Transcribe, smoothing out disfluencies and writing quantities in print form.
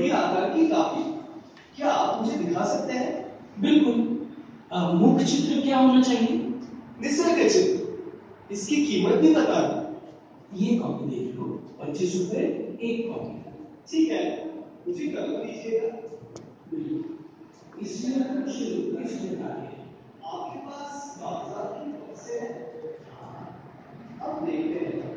बड़ी आकार की कापी, क्या आप मुझे दिखा सकते हैं? बिल्कुल। मुख्य चित्र क्या होना चाहिए? निसर्ग चित्र। इसकी कीमत भी बता दो। ये कॉपी देख लो, 25 रुपए एक कॉपी। ठीक है, मुझे कलम दीजिएगा। बिल्कुल। इसमें कुछ इस प्रकार है। आपके पास कागजात की बक्से हैं? अब देखते हैं